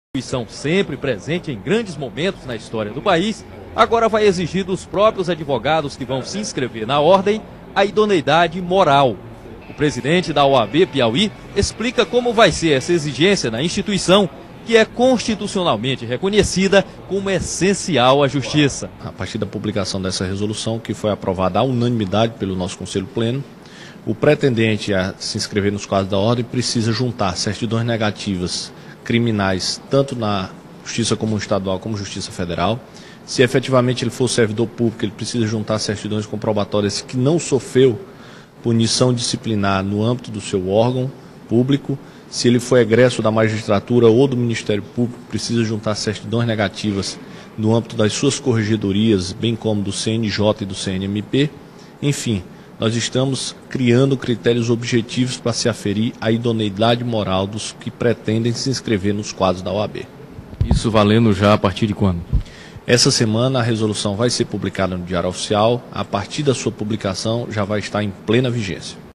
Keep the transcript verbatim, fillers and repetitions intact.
Instituição sempre presente em grandes momentos na história do país, agora vai exigir dos próprios advogados que vão se inscrever na ordem a idoneidade moral. O presidente da O A B Piauí explica como vai ser essa exigência na instituição, que é constitucionalmente reconhecida como essencial à justiça. A partir da publicação dessa resolução, que foi aprovada à unanimidade pelo nosso Conselho Pleno, o pretendente a se inscrever nos quadros da ordem precisa juntar certidões negativas criminais, tanto na Justiça Comum Estadual como Justiça Federal. Se efetivamente ele for servidor público, ele precisa juntar certidões comprobatórias que não sofreu punição disciplinar no âmbito do seu órgão público. Se ele for egresso da magistratura ou do Ministério Público, precisa juntar certidões negativas no âmbito das suas corregedorias, bem como do C N J e do C N M P. Enfim, nós estamos criando critérios objetivos para se aferir a idoneidade moral dos que pretendem se inscrever nos quadros da O A B. Isso valendo já a partir de quando? Essa semana a resolução vai ser publicada no Diário Oficial. A partir da sua publicação já vai estar em plena vigência.